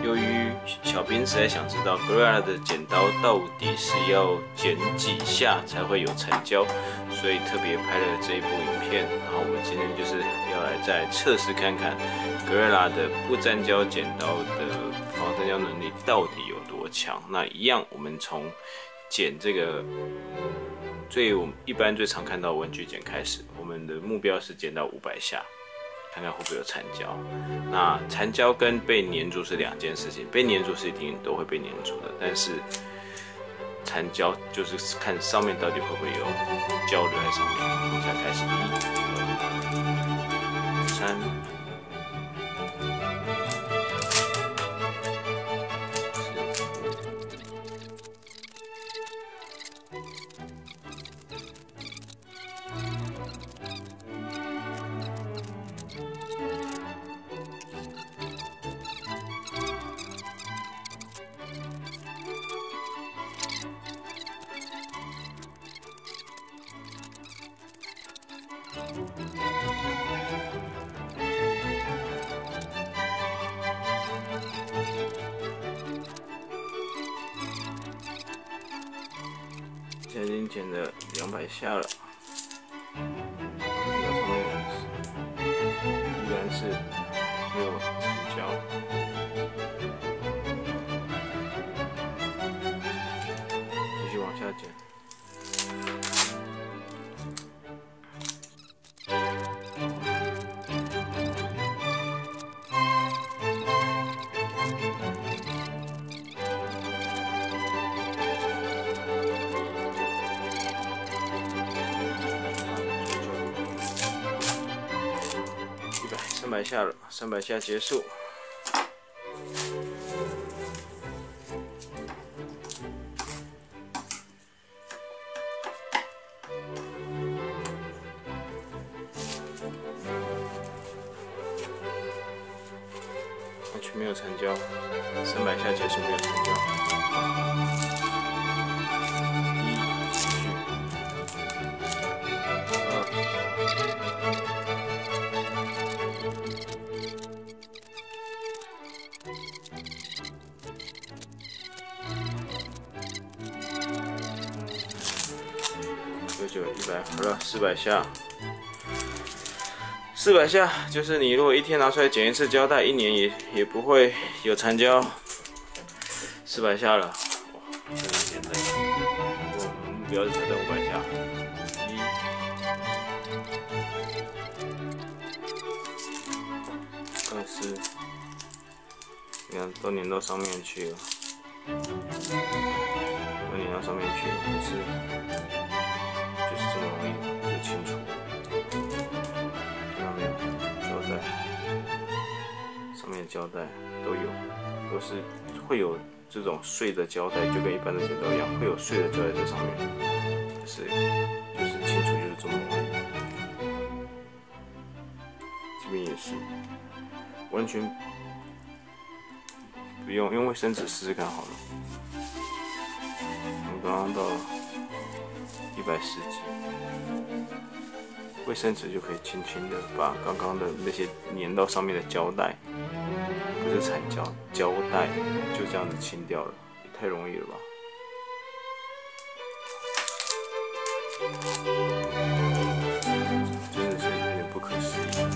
由于小编实在想知道 Gorilla 的剪刀到底是要剪几下才会有残胶，所以特别拍了这一部影片。然后我们今天就是要来再测试看看 Gorilla 的不粘胶剪刀的防粘胶能力到底有多强。那一样，我们从剪这个我们一般最常看到文具剪开始，我们的目标是剪到500下。看看会不会有残胶。那残胶跟被粘住是两件事情，被粘住是一定都会被粘住的，但是残胶就是看上面到底会不会有胶留在上面。我们现在开始1、2、3。现在已经剪了200下了，上面依然是没有残胶，继续往下剪。300下了，300下结束。完全没有残胶，300下结束没有残胶。99、100，好了，400下。400下就是你如果一天拿出来剪一次胶带，1年也不会有残胶。400下了，哇，真的简单。我们目标是才在500下。1、2、4，你看都粘到上面去了，都粘到上面去了，可是就是这么容易就清楚。看到没有？胶带，上面的胶带都是会有这种碎的胶带，就跟一般的剪刀一样，会有碎的胶在这上面。就是清楚就是这么容易。这边也是，完全不用用卫生纸试试看好了。我们刚刚到110几。卫生纸就可以轻轻的把刚刚的那些粘到上面的胶带，不是残胶，胶带就这样子清掉了，也太容易了吧？真的是有点不可思议。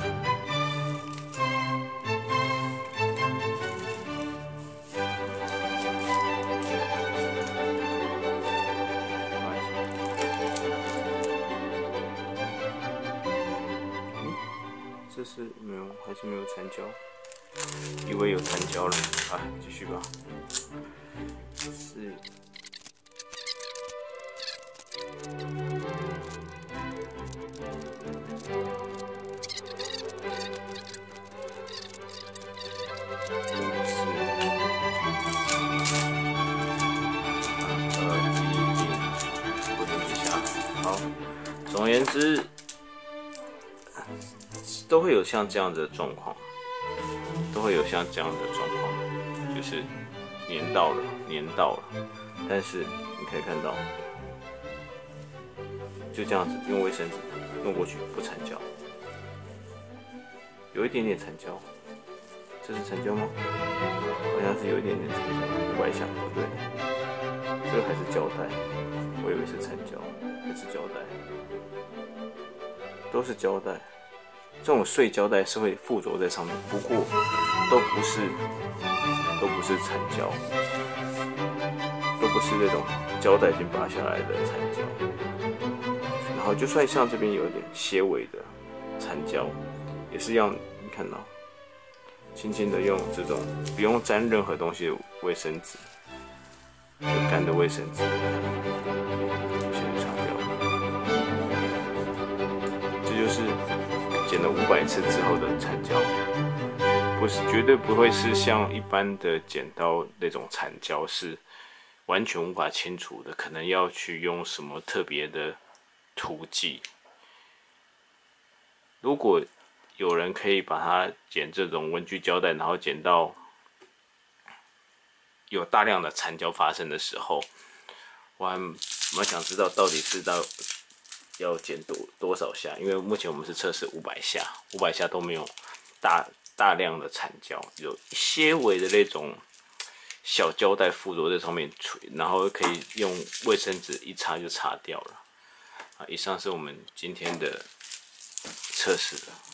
这是没有，还是没有残胶，以为有残胶了啊！继续吧。是。好，总而言之。都会有像这样的状况，就是粘到了，但是你可以看到，就这样子用卫生纸弄过去不残胶，有一点点残胶， 这是成胶吗？好像是有一点点成胶，500下不对，这个还是胶带，我以为是成胶，还是胶带，都是胶带。这种碎胶带是会附着在上面，不过都不是残胶，都不是那种胶带已经拔下来的残胶。然后就算像这边有一点些微的残胶，也是要你看到，轻轻的用这种不用沾任何东西的卫生纸，就干的卫生纸，先擦掉。这就是剪了500次之后的残胶，不是绝对不会是像一般的剪刀那种残胶是完全无法清除的，可能要去用什么特别的涂剂。如果有人可以把它剪这种文具胶带，然后剪到有大量的残胶发生的时候，我还蛮想知道到底是要剪多少下，因为目前我们是测试500下，500下都没有大量的残胶，有一些微的那种小胶带附着在上面，然后可以用卫生纸一擦就擦掉了。以上是我们今天的测试了。